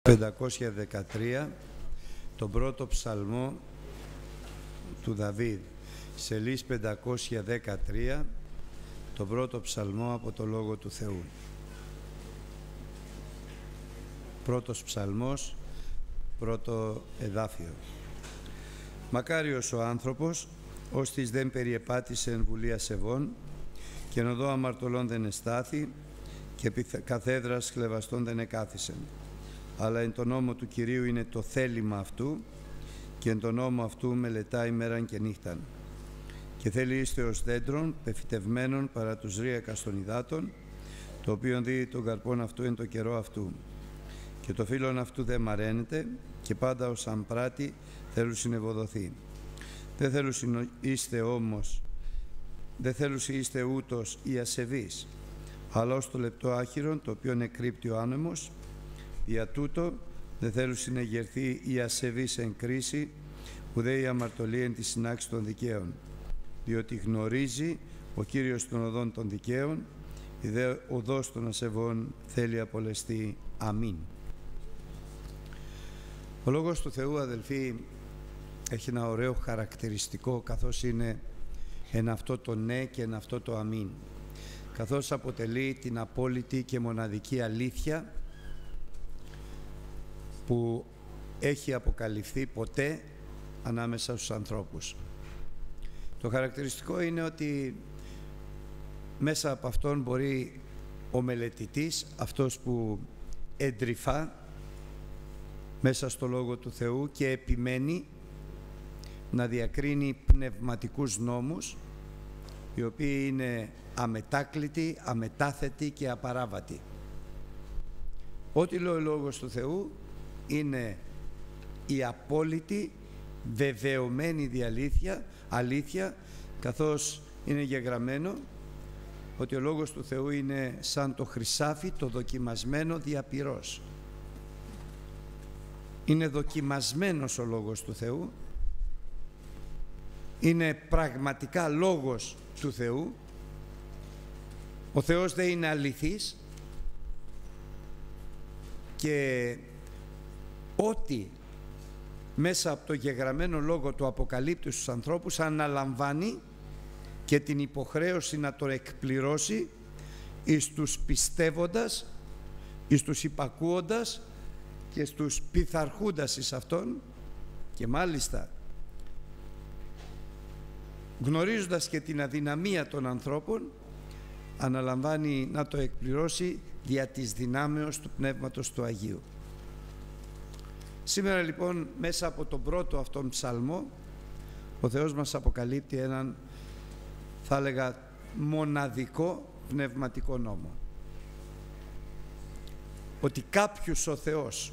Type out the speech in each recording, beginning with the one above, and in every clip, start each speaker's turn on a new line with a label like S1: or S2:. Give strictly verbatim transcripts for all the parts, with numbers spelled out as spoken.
S1: πεντακόσια δεκατρία, τον πρώτο ψαλμό του Δαβίδ. Σελής πεντακόσια δεκατρία, τον πρώτο ψαλμό από το Λόγο του Θεού. Πρώτος ψαλμός, πρώτο εδάφιο. Μακάριος ο άνθρωπος, ώστις δεν περιεπάτησε εν βουλή ασεβών, και εν οδό αμαρτωλών δεν εστάθη, και επί καθέδρας χλευαστών δεν εκάθισεν. Αλλά εν το νόμο του Κυρίου είναι το θέλημα αυτού, και εν το νόμο αυτού μελετά ημέραν και νύχταν. Και θέλει είστε ως δέντρων πεφυτευμένων παρά τους ρύακας των υδάτων, το οποίον δίδει τον καρπόν αυτού εν το καιρό αυτού. Και το φύλλον αυτού δεν μαραίνεται, και πάντα ως αν πράττει θέλουν συνευοδοθεί. Δεν θέλουν είστε όμως, δεν θέλουν είστε ούτως οι ασεβείς, αλλά ως το λεπτό άχυρον, το οποίο εκρύπτει ο άνεμος. Δια τούτο δεν θέλουν συνεγερθεί οι ασεβείς εν κρίση, ουδέ η αμαρτωλία εν τη συνάξη των δικαίων. Διότι γνωρίζει ο Κύριος των οδών των δικαίων, η δε οδός των ασεβών θέλει απολεστεί. Αμήν. Ο Λόγος του Θεού, αδελφοί, έχει ένα ωραίο χαρακτηριστικό, καθώς είναι εν αυτό το ναι και εν αυτό το αμήν, καθώς αποτελεί την απόλυτη και μοναδική αλήθεια που έχει αποκαλυφθεί ποτέ ανάμεσα στους ανθρώπους. Το χαρακτηριστικό είναι ότι μέσα από αυτόν μπορεί ο μελετητής, αυτός που εντρυφά μέσα στο Λόγο του Θεού και επιμένει, να διακρίνει πνευματικούς νόμους, οι οποίοι είναι αμετάκλητοι, αμετάθετοι και απαράβατοι. Ό,τι λέει ο Λόγος του Θεού είναι η απόλυτη, βεβαιωμένη διαλήθεια, αλήθεια, καθώς είναι γεγραμμένο ότι ο Λόγος του Θεού είναι σαν το χρυσάφι, το δοκιμασμένο δια πυρός. Είναι δοκιμασμένος ο Λόγος του Θεού, είναι πραγματικά Λόγος του Θεού. Ο Θεός δεν είναι αληθής, και ό,τι μέσα από το γεγραμμένο Λόγο του αποκαλύπτει στους ανθρώπους αναλαμβάνει και την υποχρέωση να το εκπληρώσει εις τους πιστεύοντας, εις τους υπακούοντας και στους πειθαρχούντας εις αυτόν, και μάλιστα γνωρίζοντας και την αδυναμία των ανθρώπων αναλαμβάνει να το εκπληρώσει δια της δυνάμεως του Πνεύματος του Αγίου. Σήμερα λοιπόν μέσα από τον πρώτο αυτόν ψαλμό ο Θεός μας αποκαλύπτει έναν, θα έλεγα, μοναδικό πνευματικό νόμο. Ότι κάποιους ο Θεός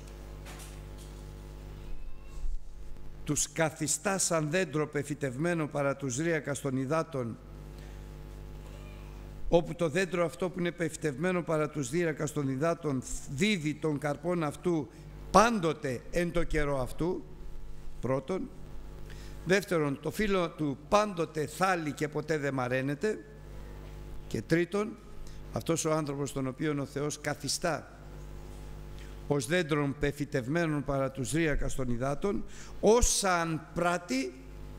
S1: τους καθιστά σαν δέντρο πεφυτευμένο παρά τους ρύακας των υδάτων, όπου το δέντρο αυτό που είναι πεφυτευμένο παρά τους ρύακας των υδάτων δίδει τον καρπόν αυτού πάντοτε εν το καιρό αυτού, πρώτον. Δεύτερον, το φύλλο του πάντοτε θάλει και ποτέ δεν μαραίνεται. Και τρίτον, αυτός ο άνθρωπος τον οποίον ο Θεός καθιστά ως δέντρον πεφυτευμένων παρά τους ρύακας των υδάτων, όσα αν πράττει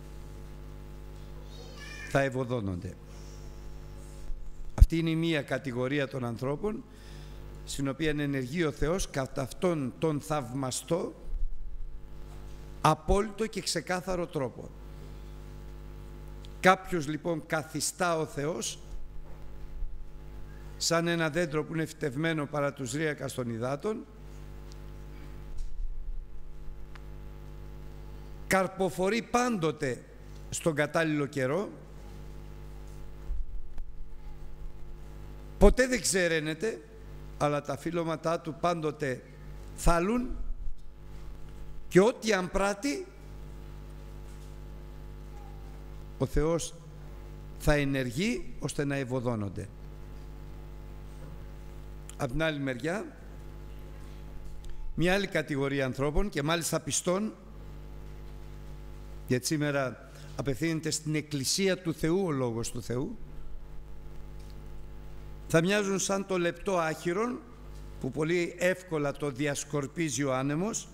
S1: θα ευωδώνονται. Αυτή είναι η μία κατηγορία των ανθρώπων στην οποία ενεργεί ο Θεός κατά αυτόν τον θαυμαστό, απόλυτο και ξεκάθαρο τρόπο. Κάποιος λοιπόν καθιστά ο Θεός σαν ένα δέντρο που είναι φυτευμένο παρά τους ρύακας των υδάτων, καρποφορεί πάντοτε στον κατάλληλο καιρό, ποτέ δεν ξεραίνεται, αλλά τα φύλλωματά του πάντοτε θάλουν, και ό,τι αν πράττει ο Θεός θα ενεργεί ώστε να ευωδώνονται. Από την άλλη μεριά, μια άλλη κατηγορία ανθρώπων, και μάλιστα πιστών, γιατί σήμερα απευθύνεται στην Εκκλησία του Θεού ο Λόγος του Θεού, θα μοιάζουν σαν το λεπτό άχυρον, που πολύ εύκολα το διασκορπίζει ο άνεμος,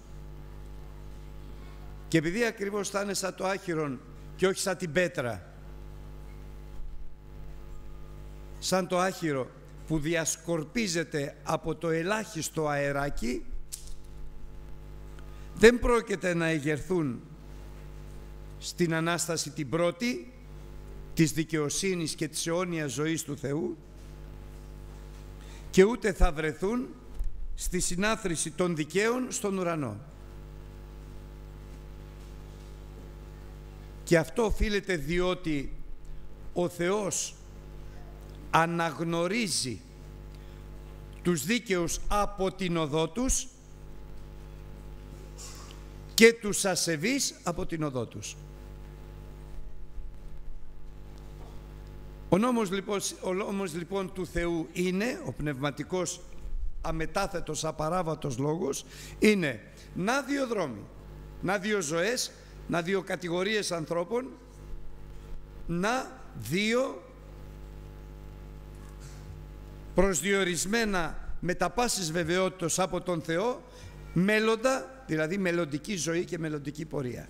S1: και επειδή ακριβώς θα είναι σαν το άχυρον και όχι σαν την πέτρα, σαν το άχυρο που διασκορπίζεται από το ελάχιστο αεράκι, δεν πρόκειται να εγερθούν στην Ανάσταση την πρώτη της δικαιοσύνης και της αιώνιας ζωής του Θεού, και ούτε θα βρεθούν στη συνάθρηση των δικαίων στον ουρανό. Και αυτό οφείλεται διότι ο Θεός αναγνωρίζει τους δίκαιους από την οδό τους και τους ασεβείς από την οδό τους. Ο νόμος λοιπόν, ο νόμος λοιπόν του Θεού είναι, ο πνευματικός αμετάθετος απαράβατος λόγος, είναι να δύο δρόμοι, να δύο ζωές, να δύο κατηγορίες ανθρώπων, να δύο προσδιορισμένα με τα πάσης βεβαιότητος από τον Θεό μέλλοντα, δηλαδή μελλοντική ζωή και μελλοντική πορεία.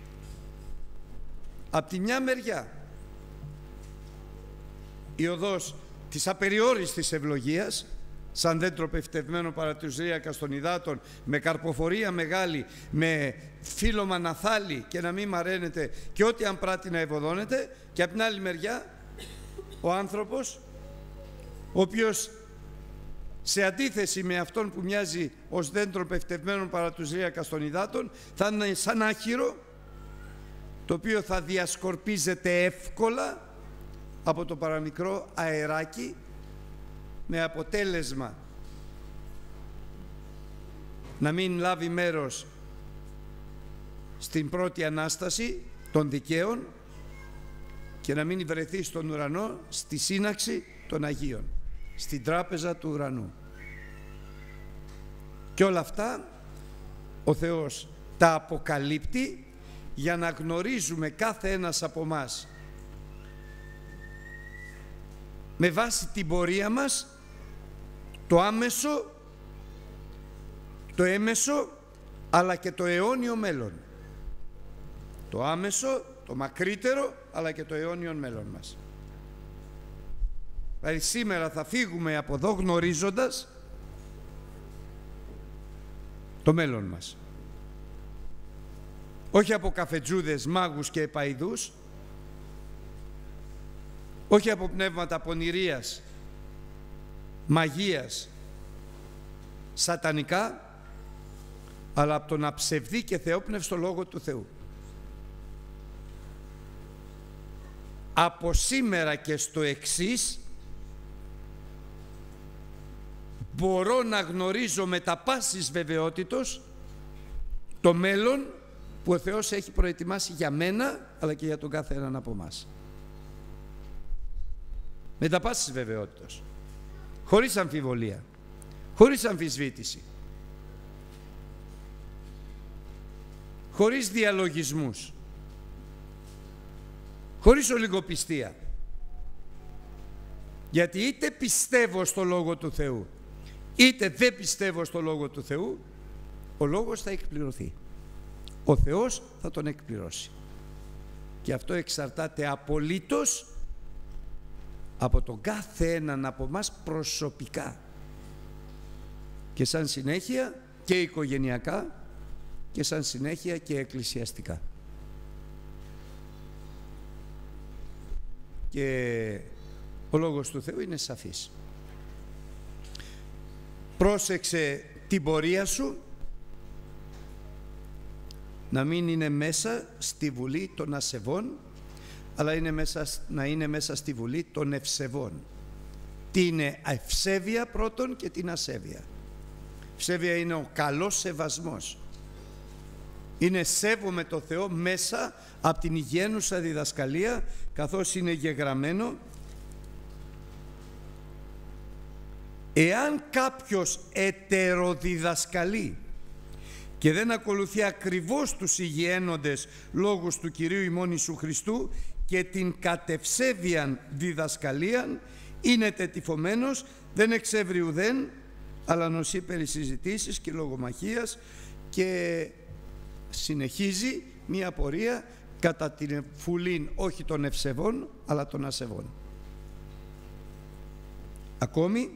S1: Απ' τη μια μεριά η οδός της απεριόριστης ευλογίας, σαν δέντρο πεφτευμένο παρά τους ρύακας των υδάτων, με καρποφορία μεγάλη, με φύλλωμα να θάλει και να μην μαραίνεται και ό,τι αν πράττει να ευωδώνεται, και από την άλλη μεριά ο άνθρωπος, ο οποίος σε αντίθεση με αυτόν που μοιάζει ως δέντρο πεφτευμένο παρά τους ρύακας των υδάτων, θα είναι σαν άχυρο το οποίο θα διασκορπίζεται εύκολα από το παραμικρό αεράκι, με αποτέλεσμα να μην λάβει μέρος στην πρώτη Ανάσταση των δικαίων και να μην βρεθεί στον ουρανό στη σύναξη των Αγίων, στην τράπεζα του ουρανού. Και όλα αυτά ο Θεός τα αποκαλύπτει για να γνωρίζουμε κάθε ένας από μας με βάση την πορεία μας το άμεσο, το έμεσο, αλλά και το αιώνιο μέλλον. Το άμεσο, το μακρύτερο, αλλά και το αιώνιο μέλλον μας. Δηλαδή σήμερα θα φύγουμε από εδώ γνωρίζοντας το μέλλον μας. Όχι από καφετζούδες, μάγους και επαηδούς, όχι από πνεύματα πονηρίας, μαγείας, σατανικά, αλλά από τον αψευδή και θεόπνευστο Λόγο του Θεού. Από σήμερα και στο εξής μπορώ να γνωρίζω με τα πάσης βεβαιότητος το μέλλον που ο Θεός έχει προετοιμάσει για μένα, αλλά και για τον κάθε έναν από εμάς. Με τα πάσης βεβαιότητος, χωρίς αμφιβολία, χωρίς αμφισβήτηση, χωρίς διαλογισμούς, χωρίς ολιγοπιστία. Γιατί είτε πιστεύω στο Λόγο του Θεού, είτε δεν πιστεύω στο Λόγο του Θεού, ο Λόγος θα εκπληρωθεί. Ο Θεός θα τον εκπληρώσει. Και αυτό εξαρτάται απολύτως από τον κάθε έναν από μας προσωπικά και σαν συνέχεια και οικογενειακά και σαν συνέχεια και εκκλησιαστικά. Και ο Λόγος του Θεού είναι σαφής. Πρόσεξε την πορεία σου να μην είναι μέσα στη βουλή των ασεβών, αλλά είναι μέσα, να είναι μέσα στη βουλή των ευσεβών. Τι είναι ευσέβεια πρώτον και την ασέβεια. Ευσέβεια είναι ο καλός σεβασμός. Είναι σέβομαι το Θεό μέσα από την υγιαίνουσα διδασκαλία, καθώς είναι γεγραμμένο. Εάν κάποιος ετεροδιδασκαλεί και δεν ακολουθεί ακριβώς τους υγιαίνοντες λόγους του Κυρίου ημών Ιησού Χριστού και την κατευσέβιαν διδασκαλίαν, είναι τετυφωμένος, δεν εξεύρει ουδέν αλλά νοσεί περί συζητήσεις και λογομαχίας και συνεχίζει μία πορεία κατά την φουλήν όχι των ευσεβών αλλά των ασεβών. Ακόμη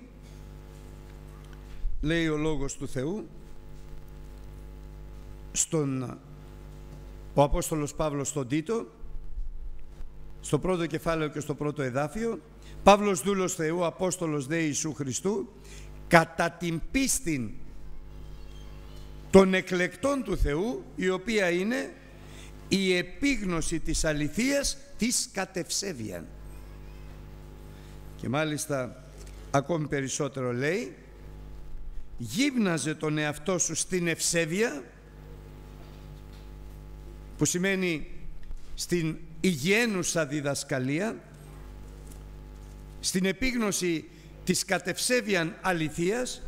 S1: λέει ο Λόγος του Θεού στον ο Απόστολος Παύλος στον Τίτο, στο πρώτο κεφάλαιο και στο πρώτο εδάφιο, Παύλος δούλος Θεού, Απόστολος δε Ιησού Χριστού, κατά την πίστην των εκλεκτών του Θεού, η οποία είναι η επίγνωση της αληθείας της κατευσέβειαν. Και μάλιστα ακόμη περισσότερο λέει, γύμναζε τον εαυτό σου στην ευσέβεια, που σημαίνει στην υγιένουσα διδασκαλία, στην επίγνωση της κατευσέβειαν αληθείας,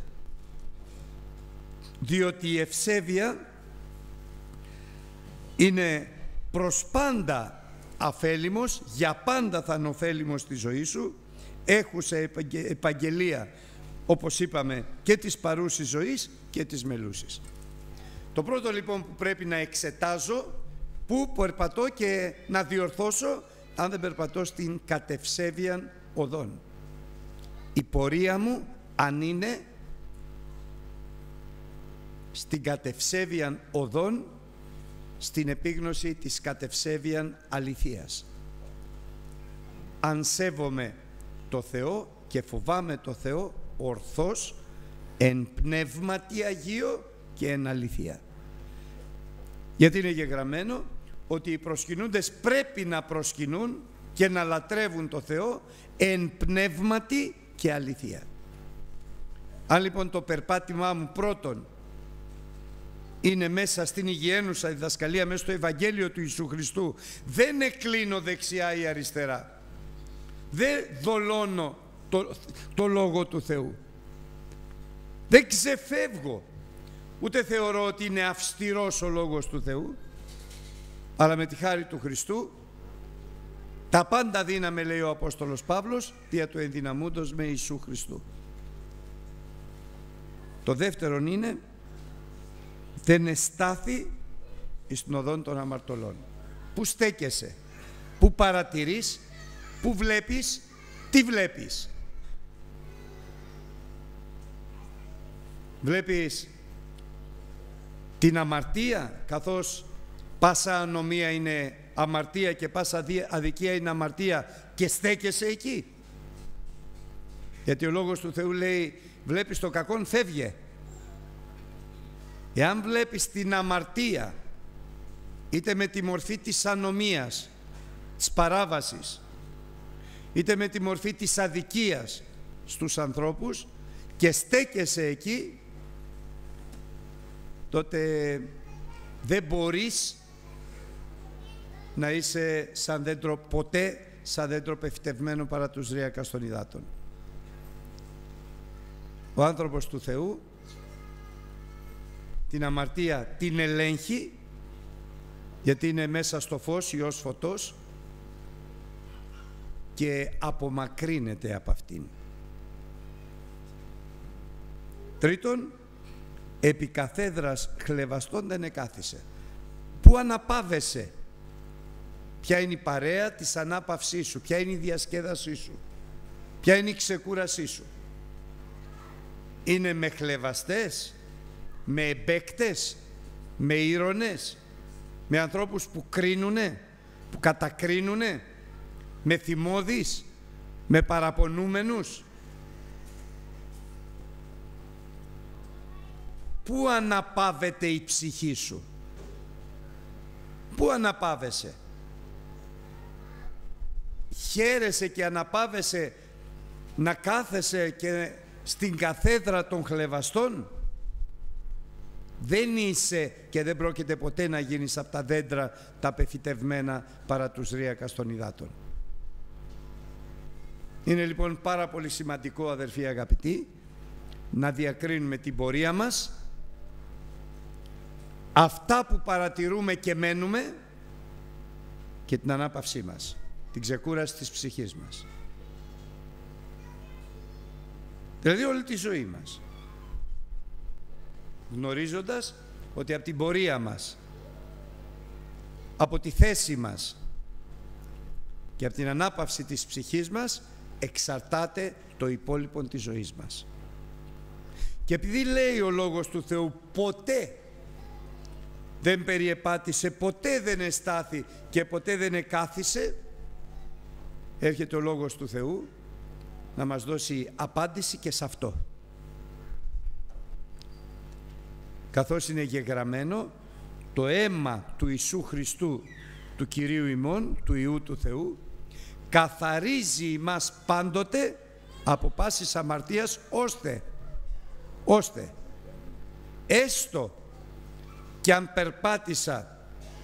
S1: διότι η ευσέβεια είναι προς πάντα αφέλιμος, για πάντα θα είναι ωφέλιμος στη ζωή σου, έχουσα επαγγελία, όπως είπαμε, και της παρούσης ζωής και της μελούσης. Το πρώτο λοιπόν που πρέπει να εξετάζω, πού περπατώ και να διορθώσω αν δεν περπατώ στην κατευσέβειαν οδόν. Η πορεία μου αν είναι στην κατευσέβειαν οδόν, στην επίγνωση της κατευσέβειαν αληθείας. Αν σέβομαι το Θεό και φοβάμαι το Θεό ορθώς, εν πνεύματι Αγίο και εν αληθεία. Γιατί είναι γεγραμμένο ότι οι προσκυνούντες πρέπει να προσκυνούν και να λατρεύουν το Θεό εν πνεύματι και αληθεία. Αν λοιπόν το περπάτημά μου πρώτον είναι μέσα στην υγιένουσα διδασκαλία, μέσα στο Ευαγγέλιο του Ιησού Χριστού, δεν εκκλίνω δεξιά ή αριστερά, δεν δολώνω το, το Λόγο του Θεού, δεν ξεφεύγω, ούτε θεωρώ ότι είναι αυστηρός ο Λόγος του Θεού, αλλά με τη χάρη του Χριστού τα πάντα δύναμε, λέει ο Απόστολος Παύλος, δια του ενδυναμούντος με Ιησού Χριστού. Το δεύτερον είναι, δεν εστάθη εις την οδόν των αμαρτωλών. Πού στέκεσαι, πού παρατηρείς, πού βλέπεις, τι βλέπεις. Βλέπεις την αμαρτία, καθώς πάσα ανομία είναι αμαρτία και πάσα αδικία είναι αμαρτία, και στέκεσαι εκεί. Γιατί ο Λόγος του Θεού λέει, βλέπεις το κακόν, φεύγε. Εάν βλέπεις την αμαρτία, είτε με τη μορφή της ανομίας, της παράβασης, είτε με τη μορφή της αδικίας στους ανθρώπους, και στέκεσαι εκεί, τότε δεν μπορείς να είσαι σαν δέντρο, ποτέ σαν δέντρο πεφυτευμένο παρά τους ρύακας των υδάτων. Ο άνθρωπος του Θεού την αμαρτία την ελέγχει, γιατί είναι μέσα στο φως, Υιός φωτός, και απομακρύνεται από αυτήν. Τρίτον, επί καθέδρας χλευαστών δεν εκάθισε. Πού αναπαύεσαι, ποια είναι η παρέα της ανάπαυσής σου, ποια είναι η διασκέδασή σου, ποια είναι η ξεκούρασή σου. Είναι με χλευαστές, με εμπαίκτες, με ήρωνες, με ανθρώπους που κρίνουνε, που κατακρίνουνε, με θυμώδεις, με παραπονούμενους. Πού αναπαύεται η ψυχή σου, πού αναπαύεσαι? Χαίρεσαι και αναπαύεσαι να κάθεσαι και στην καθέδρα των χλευαστών? Δεν είσαι και δεν πρόκειται ποτέ να γίνεις από τα δέντρα τα πεφυτευμένα παρά τους ρύακας των υδάτων. Είναι λοιπόν πάρα πολύ σημαντικό, αδερφοί αγαπητοί, να διακρίνουμε την πορεία μας, αυτά που παρατηρούμε και μένουμε, και την ανάπαυσή μας, την ξεκούραση της ψυχής μας. Δηλαδή όλη τη ζωή μας. γνωρίζοντας ότι από την πορεία μας, από τη θέση μας και από την ανάπαυση της ψυχής μας εξαρτάται το υπόλοιπο της ζωής μας. Και επειδή λέει ο Λόγος του Θεού ποτέ δεν περιεπάτησε, ποτέ δεν εστάθη και ποτέ δεν εκάθισε, έρχεται ο Λόγος του Θεού να μας δώσει απάντηση και σε αυτό. Καθώς είναι γεγραμμένο, το αίμα του Ιησού Χριστού, του Κυρίου ημών, του Υιού του Θεού, καθαρίζει ημάς πάντοτε από πάσης αμαρτίας, ώστε, ώστε έστω και αν περπάτησα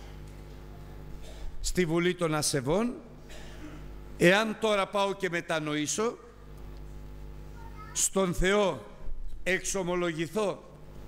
S1: στη Βουλή των Ασεβών, εάν τώρα πάω και μετανοήσω, στον Θεό εξομολογηθώ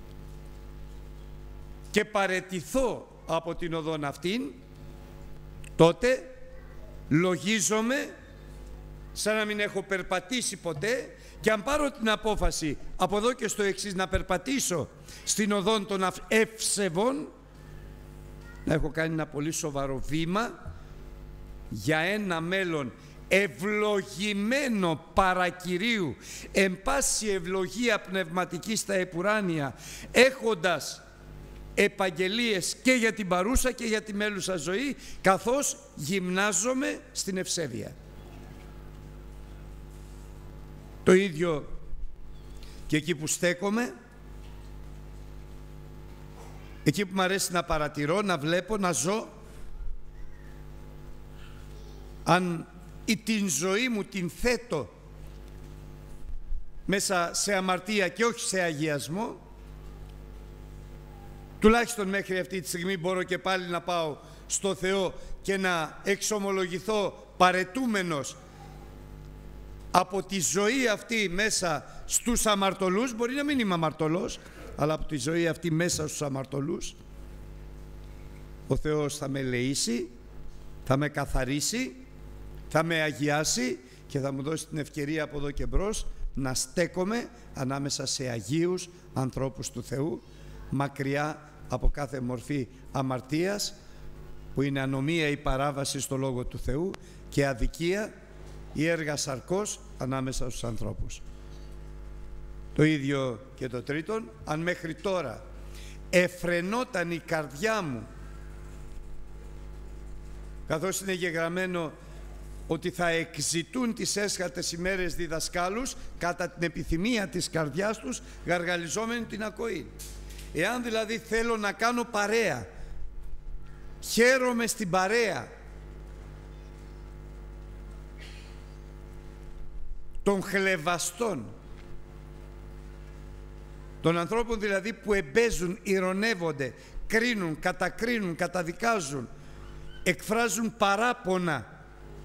S1: και παραιτηθώ από την οδόν αυτήν, τότε λογίζομαι σαν να μην έχω περπατήσει ποτέ, και αν πάρω την απόφαση από εδώ και στο εξής να περπατήσω στην οδόν των ευσεβών, να έχω κάνει ένα πολύ σοβαρό βήμα για ένα μέλλον ευλογημένο παρά Κυρίου, εν πάση ευλογία πνευματική στα επουράνια, έχοντας επαγγελίες και για την παρούσα και για τη μέλουσα ζωή, καθώς γυμνάζομαι στην ευσέβεια. Το ίδιο και εκεί που στέκομαι, εκεί που μου αρέσει να παρατηρώ, να βλέπω, να ζω, αν ή την ζωή μου την θέτω μέσα σε αμαρτία και όχι σε αγιασμό, τουλάχιστον μέχρι αυτή τη στιγμή μπορώ και πάλι να πάω στο Θεό και να εξομολογηθώ παρετούμενος από τη ζωή αυτή μέσα στους αμαρτωλούς. Μπορεί να μην είμαι αμαρτωλός, αλλά από τη ζωή αυτή μέσα στους αμαρτωλούς ο Θεός θα με ελεήσει, θα με καθαρίσει, θα με αγιάσει και θα μου δώσει την ευκαιρία από εδώ και μπρος να στέκομαι ανάμεσα σε αγίους ανθρώπους του Θεού, μακριά από κάθε μορφή αμαρτίας, που είναι ανομία ή παράβαση στο Λόγο του Θεού, και αδικία ή έργα σαρκός ανάμεσα στους ανθρώπους. Το ίδιο και το τρίτον, αν μέχρι τώρα εφρενόταν η καρδιά μου, καθώς είναι γεγραμμένο ότι θα εκζητούν τις έσχατες ημέρες διδασκάλους κατά την επιθυμία της καρδιάς τους, γαργαλιζόμενοι την ακοή. Εάν δηλαδή θέλω να κάνω παρέα, χαίρομαι στην παρέα των χλευαστών, των ανθρώπων δηλαδή που εμπέζουν, ηρωνεύονται, κρίνουν, κατακρίνουν, καταδικάζουν, εκφράζουν παράπονα,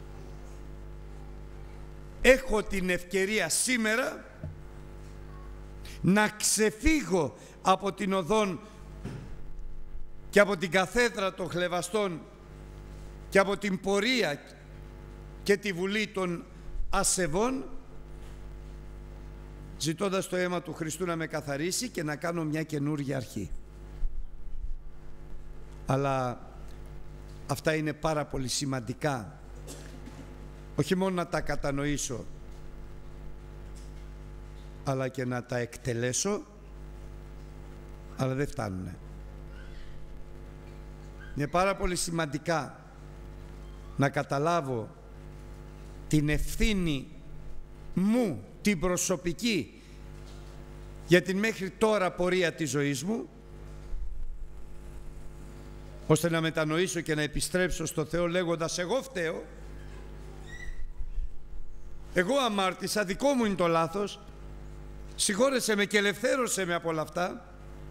S1: έχω την ευκαιρία σήμερα να ξεφύγω από την οδόν και από την καθέδρα των χλευαστών και από την πορεία και τη βουλή των ασεβών, ζητώντας το αίμα του Χριστού να με καθαρίσει και να κάνω μια καινούργια αρχή. Αλλά αυτά είναι πάρα πολύ σημαντικά, όχι μόνο να τα κατανοήσω, αλλά και να τα εκτελέσω, αλλά δεν φτάνουνε. Είναι πάρα πολύ σημαντικά να καταλάβω την ευθύνη μου, την προσωπική, για την μέχρι τώρα πορεία της ζωής μου, ώστε να μετανοήσω και να επιστρέψω στο Θεό λέγοντας εγώ φταίω, εγώ αμάρτησα, δικό μου είναι το λάθος, συγχώρεσέ με και ελευθέρωσέ με από όλα αυτά.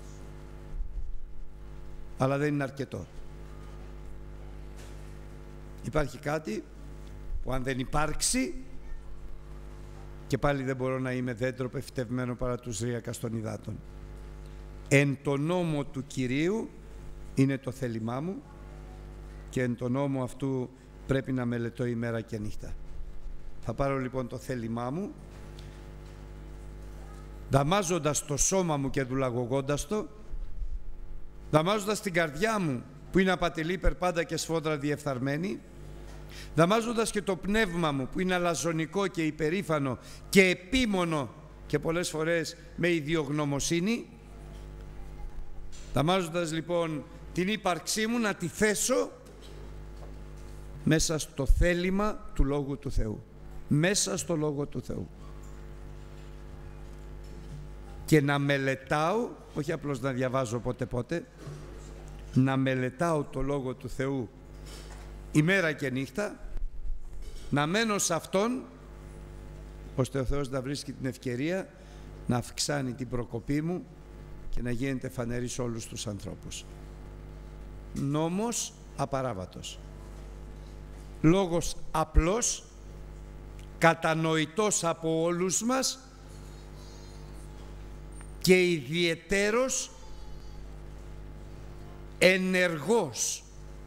S1: Αλλά δεν είναι αρκετό. Υπάρχει κάτι που αν δεν υπάρξει, και πάλι δεν μπορώ να είμαι δέντρο πεφυτευμένο παρά τους ρύακας των υδάτων. Εν το νόμο του Κυρίου είναι το θέλημά μου, και εν το νόμο αυτού πρέπει να μελετώ ημέρα και νύχτα. Θα πάρω λοιπόν το θέλημά μου δαμάζοντας το σώμα μου και δουλαγωγώντας το, δαμάζοντας την καρδιά μου που είναι απατηλή υπερπάντα και σφόδρα διεφθαρμένη, δαμάζοντας και το πνεύμα μου που είναι αλαζονικό και υπερήφανο και επίμονο και πολλές φορές με ιδιογνωμοσύνη, δαμάζοντας λοιπόν την ύπαρξή μου να τη θέσω μέσα στο θέλημα του Λόγου του Θεού, μέσα στο Λόγο του Θεού, και να μελετάω, όχι απλώς να διαβάζω πότε πότε, να μελετάω το Λόγο του Θεού ημέρα και νύχτα, να μένω σε Αυτόν, ώστε ο Θεός να βρίσκει την ευκαιρία να αυξάνει την προκοπή μου και να γίνεται φανερή σε όλους τους ανθρώπους. Νόμος απαράβατος. Λόγος απλός, κατανοητός από όλους μας και ιδιαιτέρως ενεργός.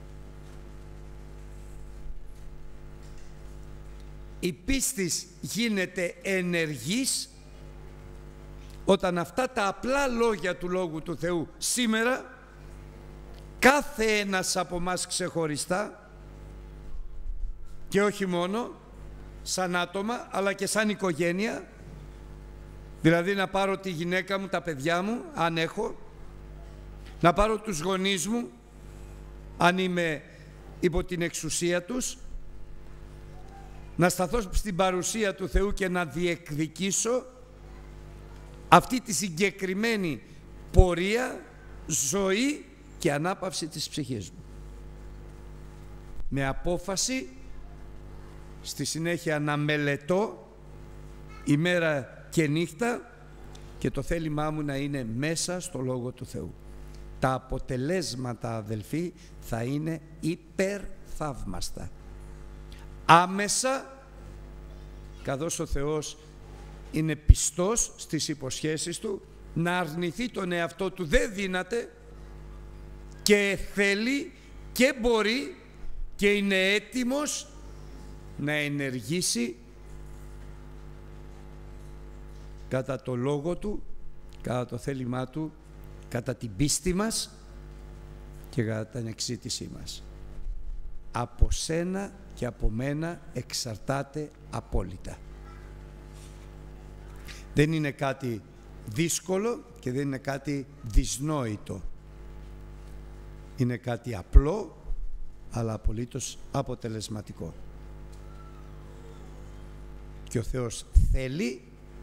S1: Η πίστη γίνεται ενεργής όταν αυτά τα απλά λόγια του Λόγου του Θεού σήμερα κάθε ένας από μας ξεχωριστά και όχι μόνο σαν άτομα αλλά και σαν οικογένεια, δηλαδή να πάρω τη γυναίκα μου, τα παιδιά μου αν έχω, να πάρω τους γονείς μου αν είμαι υπό την εξουσία τους, να σταθώ στην παρουσία του Θεού και να διεκδικήσω αυτή τη συγκεκριμένη πορεία, ζωή και ανάπαυση της ψυχής μου. Με απόφαση στη συνέχεια να μελετώ ημέρα και νύχτα και το θέλημά μου να είναι μέσα στο Λόγο του Θεού. Τα αποτελέσματα, αδελφοί, θα είναι υπερθαύμαστα. Άμεσα, καθώς ο Θεός είναι πιστός στις υποσχέσεις Του, να αρνηθεί τον εαυτό Του δεν δύναται και θέλει και μπορεί και είναι έτοιμος να ενεργήσει κατά το Λόγο Του, κατά το θέλημά Του, κατά την πίστη μας και κατά την εξήτησή μας. Από σένα και από μένα εξαρτάται απόλυτα. Δεν είναι κάτι δύσκολο και δεν είναι κάτι δυσνόητο. Είναι κάτι απλό αλλά απολύτως αποτελεσματικό. Και ο Θεός θέλει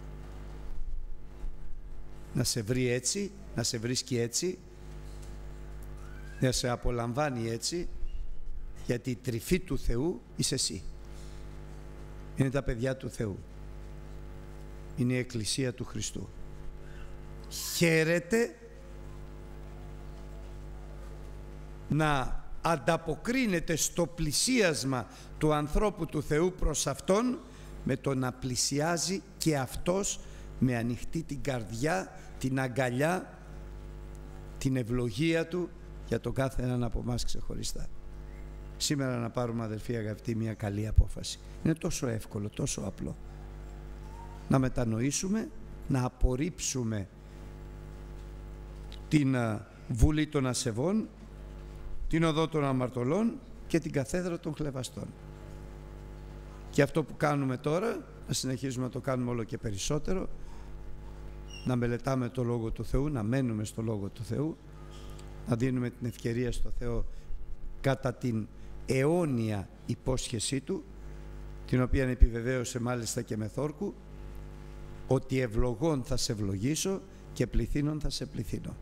S1: να σε βρει έτσι, να σε βρίσκει έτσι, να σε απολαμβάνει έτσι, γιατί η τρυφή του Θεού είσαι εσύ. Είναι τα παιδιά του Θεού. Είναι η Εκκλησία του Χριστού. Χαίρεται να ανταποκρίνεται στο πλησίασμα του ανθρώπου του Θεού προς Αυτόν με το να πλησιάζει και Αυτός με ανοιχτή την καρδιά, την αγκαλιά, την ευλογία Του για τον κάθε έναν από εμάς ξεχωριστά. Σήμερα να πάρουμε, αδελφοί αγαπητοί, μια καλή απόφαση. Είναι τόσο εύκολο, τόσο απλό. Να μετανοήσουμε, να απορρίψουμε την βουλή των ασεβών, την οδό των αμαρτωλών και την καθέδρα των χλευαστών. Και αυτό που κάνουμε τώρα, να συνεχίσουμε να το κάνουμε όλο και περισσότερο, να μελετάμε το Λόγο του Θεού, να μένουμε στο Λόγο του Θεού, να δίνουμε την ευκαιρία στο Θεό κατά την αιώνια υπόσχεσή Του, την οποία επιβεβαίωσε μάλιστα και με θόρκου, ότι ευλογών θα σε ευλογήσω και πληθύνων θα σε πληθύνω.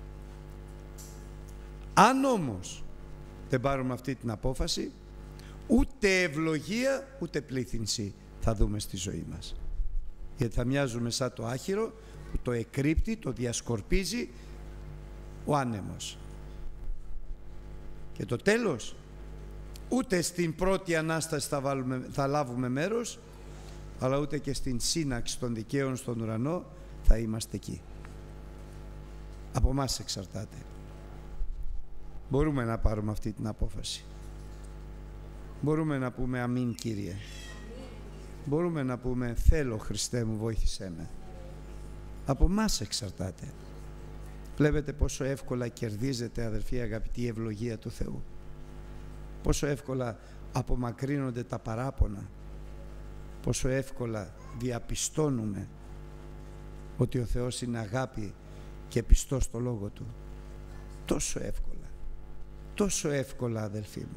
S1: Αν όμως δεν πάρουμε αυτή την απόφαση, ούτε ευλογία ούτε πλήθυνση θα δούμε στη ζωή μας. Γιατί θα μοιάζουμε σαν το άχυρο που το εκρύπτει, το διασκορπίζει ο άνεμος. Και το τέλος, ούτε στην πρώτη Ανάσταση θα, βάλουμε, θα λάβουμε μέρος, αλλά ούτε και στην σύναξη των δικαίων στον ουρανό θα είμαστε εκεί. Από μας εξαρτάται. Μπορούμε να πάρουμε αυτή την απόφαση. Μπορούμε να πούμε αμήν, Κύριε. Μπορούμε να πούμε θέλω, Χριστέ μου, βοήθησέ με. Από μας εξαρτάται. Βλέπετε πόσο εύκολα κερδίζεται, αδερφοί αγαπητοί, η ευλογία του Θεού. Πόσο εύκολα απομακρύνονται τα παράπονα. Πόσο εύκολα διαπιστώνουμε ότι ο Θεός είναι αγάπη και πιστός στο Λόγο Του. Τόσο εύκολα. Τόσο εύκολα, αδελφοί μου.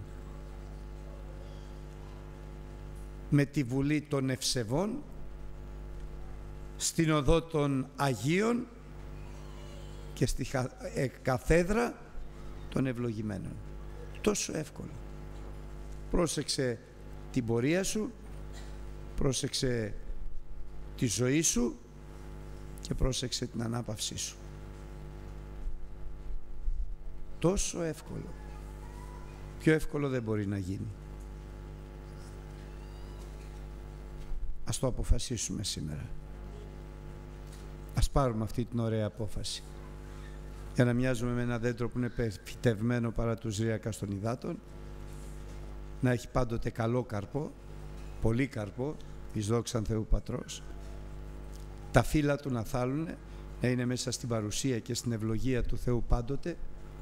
S1: Με τη βουλή των ευσεβών, στην οδό των Αγίων και στη καθέδρα των ευλογημένων. Τόσο εύκολο. Πρόσεξε την πορεία σου, πρόσεξε τη ζωή σου και πρόσεξε την ανάπαυσή σου. Τόσο εύκολο. Πιο εύκολο δεν μπορεί να γίνει. Ας το αποφασίσουμε σήμερα. Ας πάρουμε αυτή την ωραία απόφαση. Για να μοιάζουμε με ένα δέντρο που είναι φυτευμένο παρά τους ρύακας των υδάτων, να έχει πάντοτε καλό καρπό, πολύ καρπό, εις δόξαν Θεού Πατρός, τα φύλλα του να θάλουν, να είναι μέσα στην παρουσία και στην ευλογία του Θεού πάντοτε,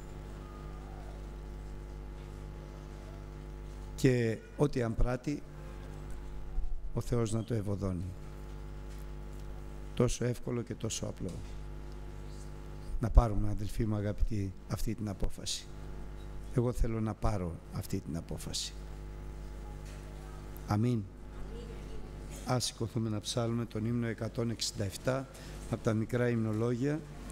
S1: και ό,τι αν πράττει, ο Θεός να το ευωδώνει. Τόσο εύκολο και τόσο απλό. Να πάρουμε, αδελφοί μου αγαπητοί, αυτή την απόφαση. Εγώ θέλω να πάρω αυτή την απόφαση. Αμήν. Ας σηκωθούμε να ψάλουμε τον ύμνο εκατόν εξήντα επτά από τα μικρά υμνολόγια.